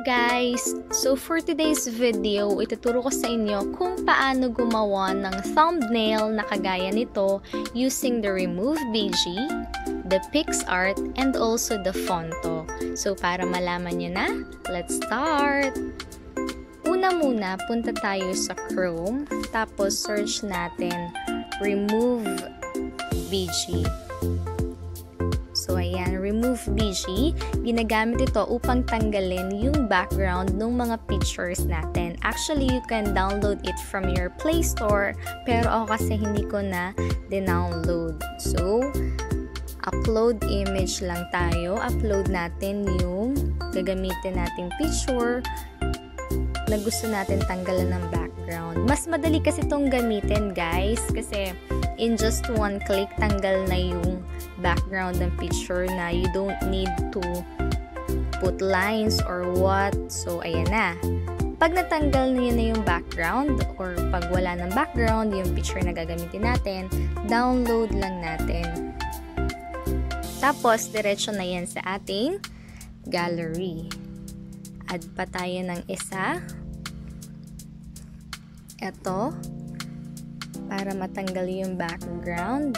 guys! So for today's video, ituturo ko sa inyo kung paano gumawa ng thumbnail na kagaya nito using the Remove BG, the PicsArt, and also the Fonto. So para malaman nyo na, let's start! Una muna, punta tayo sa Chrome, tapos search natin Remove BG. So, ayan, Remove BG. Ginagamit ito upang tanggalin yung background ng mga pictures natin. Actually, you can download it from your Play Store, pero ako kasi hindi ko na din-download. So, upload image lang tayo. Upload natin yung gagamitin nating picture na gusto natin tanggalan ng background. Mas madali kasi itong gamitin, guys, kasi in just one click, tanggal na yung background ng picture na you don't need to put lines or what. So, ayan na. Pag natanggal na yun na yung background or pag wala ng background, yung picture na gagamitin natin, download lang natin. Tapos, diretso na yan sa ating gallery. Add pa tayo ng isa. Ito. Para matanggal yung background.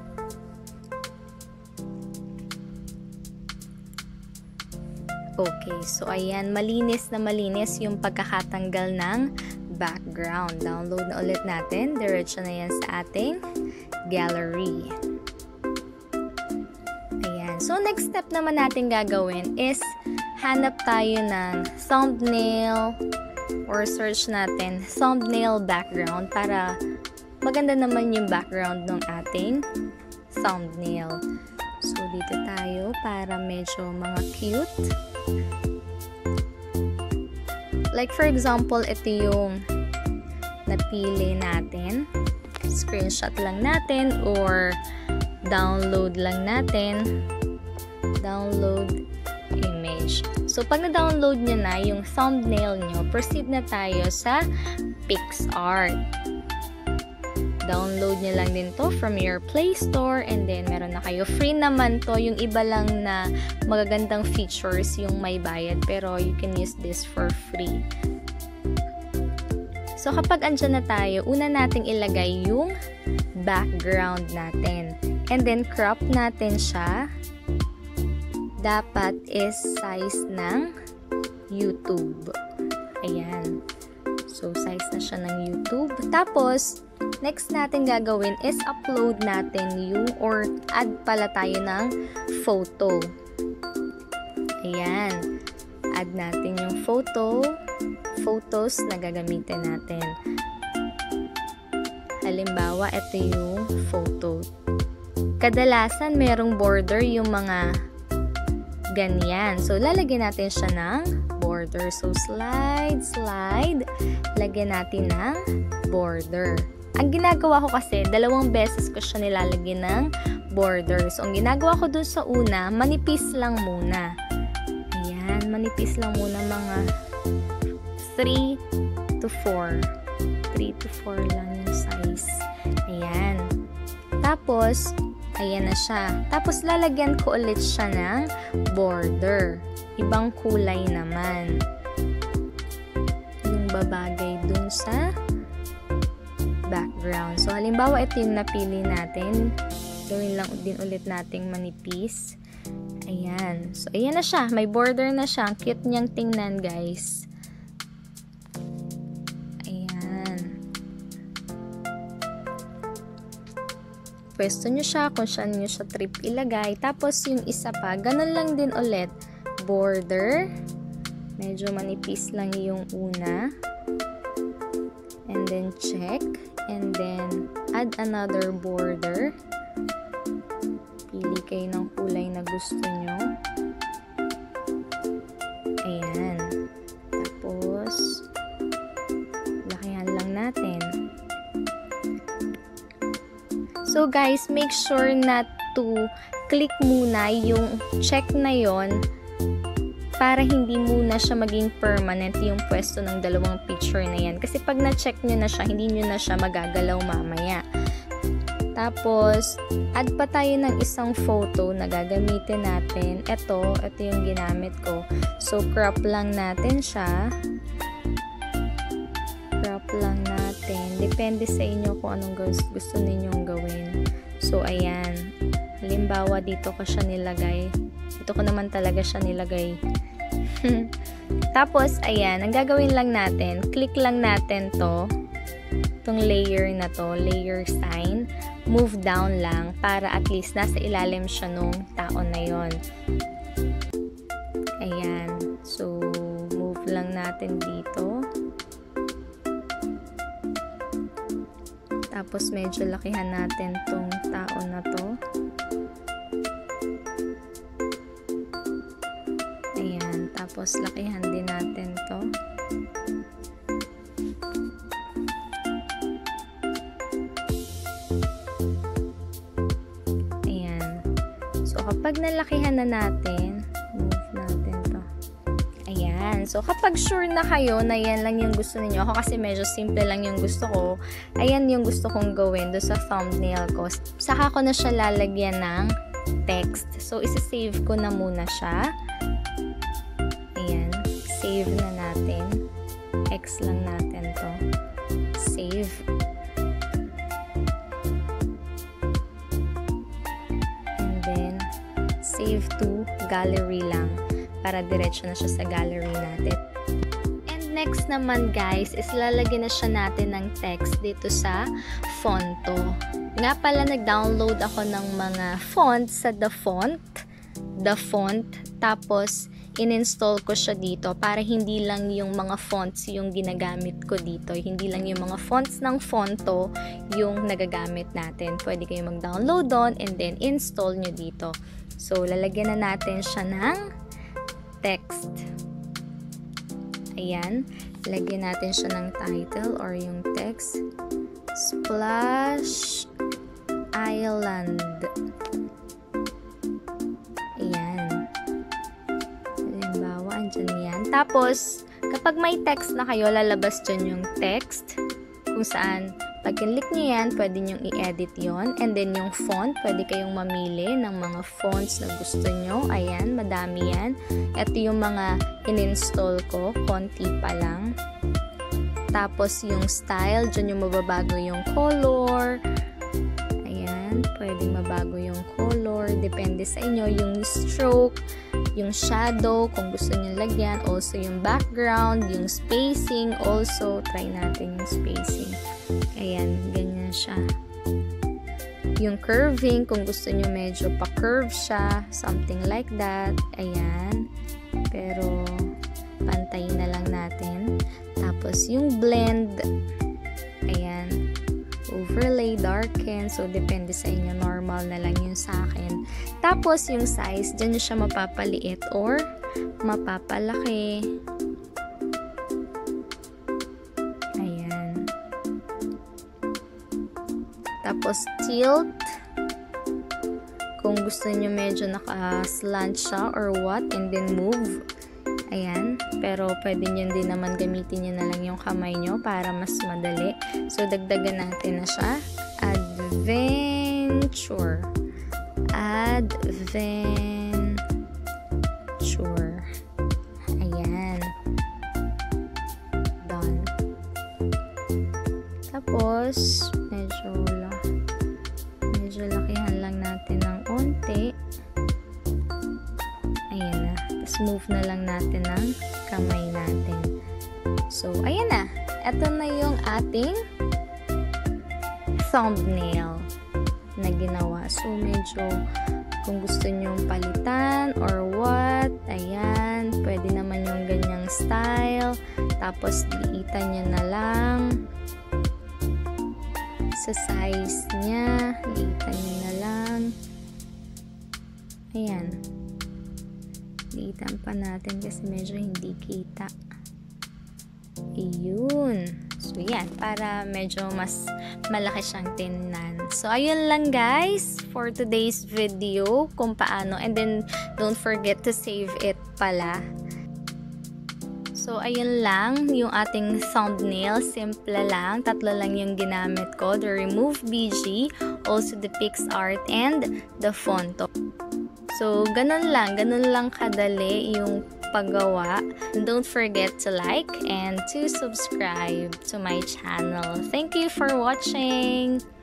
Okay, so ayan, malinis na malinis yung pagkakatanggal ng background. Download na ulit natin. Diretso na yan sa ating gallery. Ayan. So, next step naman natin gagawin is hanap tayo ng thumbnail or search natin thumbnail background para maganda naman yung background ng ating thumbnail. So, dito tayo para medyo mga cute. Like for example, ito yung napili natin. Screenshot lang natin or download lang natin. Download image. So, pag na-download nyo na yung thumbnail nyo, proceed na tayo sa PicsArt. Download nyo lang din to from your Play Store and then meron na kayo. Free naman to. Yung iba lang na magagandang features yung may bayad pero you can use this for free. So kapag andyan na tayo, una nating ilagay yung background natin. And then crop natin siya. Dapat is size ng YouTube. Ayan. So size na siya ng YouTube. Tapos, next natin gagawin is upload natin yung or add pala tayo ng photo. Ayan. Add natin yung photos na gagamitin natin. Halimbawa, ito yung photo. Kadalasan, merong border yung mga ganyan. So, lalagyan natin siya ng border. So, slide. Lagyan natin ng border. Ang ginagawa ko kasi, 2 beses ko siya nilalagyan ng border. So, ang ginagawa ko dun sa una, manipis lang muna. Ayan, manipis lang muna mga 3 to 4. 3 to 4 lang yung size. Ayan. Tapos, ayan na siya. Tapos, lalagyan ko ulit siya ng border. Ibang kulay naman. Yung babagay dun sa background. So, halimbawa, ito yung napili natin. Gawin lang din ulit nating manipis. Ayan. So, ayan na siya. May border na siya. Ang cute niyang tingnan, guys. Ayan. Pwesto nyo siya kung saan nyo siya trip ilagay. Tapos, yung isa pa, ganun lang din ulit. Border. Medyo manipis lang yung una. And then, check. And then, add another border. Pili kayo ng kulay na gusto nyo. Ayan. Tapos, lakihan lang natin. So, guys, make sure not to click muna yung check na yon para hindi muna siya maging permanent yung pwesto ng 2 picture na yan. Kasi pag na-check nyo na siya, hindi nyo na siya magagalaw mamaya. Tapos, add pa tayo ng isang photo na gagamitin natin. Ito yung ginamit ko. So, crop lang natin siya. Crop lang natin. Depende sa inyo kung anong gusto ninyong gawin. So, ayan. Halimbawa, dito ko siya nilagay. Dito ko naman talaga siya nilagay. Tapos, ayan. Ang gagawin lang natin, click lang natin itong layer na to, layer sign. Move down lang para at least nasa ilalim siya nung tao na yon. Ayan. So, move lang natin dito. Tapos, medyo lakihan natin tong tao na to. Ayan. Tapos, lakihan din natin to. Kapag nalakihan na natin, move natin to. Ayan. So, kapag sure na kayo na yan lang yung gusto niyo, ako kasi medyo simple lang yung gusto ko, ayan yung gusto kong gawin do sa thumbnail ko. Saka ko na siya lalagyan ng text. So, isa-save ko na muna siya. Ayan. Save na natin. X lang natin to. Save. Save to gallery lang para diretso na siya sa gallery natin. And next naman guys is lalagyan na siya natin ng text dito sa fonto. Nga pala nag-download ako ng mga fonts sa The Font, tapos in-install ko siya dito para hindi lang yung mga fonts yung ginagamit ko dito. Hindi lang yung mga fonts ng Fonto yung nagagamit natin. Pwede kayong mag-download doon and then install nyo dito. So, lalagyan na natin siya ng text. Ayan. Lagyan natin siya ng title or yung text. Splash Island. Ayan. Halimbawa, andyan yan. Tapos, kapag may text na kayo, lalabas dyan yung text. Kung saan, pag kinlik nyo yan, pwede nyo i-edit yon. And then yung font, pwede kayong mamili ng mga fonts na gusto nyo. Ayan, madami yan. Ito yung mga in-install ko, konti pa lang. Tapos yung style, dyan yung mababago yung color. Ayan, pwedeng mabago yung color. Depende sa inyo. Yung stroke, yung shadow, kung gusto nyo lagyan. Also yung background, yung spacing. Also, try natin yung spacing. Ayan, ganyan siya. Yung curving, kung gusto nyo medyo pa-curve siya, something like that. Ayan. Pero, pantayin na lang natin. Tapos, yung blend. Ayan. Overlay, darken. So, depende sa inyo. Normal na lang yun sa akin. Tapos, yung size, dyan nyo siya mapapaliit or mapapalaki. Tapos, tilt. Kung gusto nyo medyo naka-slant siya or what, and then move. Ayan. Pero, pwede nyo din naman gamitin nyo na lang yung kamay nyo para mas madali. So, dagdagan natin na siya. Adventure. Ayan. Done. Tapos, medyo lakihan lang natin ng onti. Ayan na. Tapos move na lang natin ng kamay natin. So, ayan na. Ito na yung ating thumbnail na ginawa. So, medyo kung gusto nyong palitan or what, ayan. Pwede naman yung ganyang style. Tapos, liitan nyo na lang. Sa size niya, liitan nyo na lang. Ayan. Liitan pa natin kasi medyo hindi kita. Ayun. So, yan. Para medyo mas malaki siyang tingnan. So, ayun lang guys for today's video kung paano. And then, don't forget to save it pala. So, ayun lang yung ating thumbnail. Simple lang. 3 lang yung ginamit ko. The Remove BG, also the PixArt, and the Fonto. So, ganun lang kadali yung paggawa. Don't forget to like and to subscribe to my channel. Thank you for watching!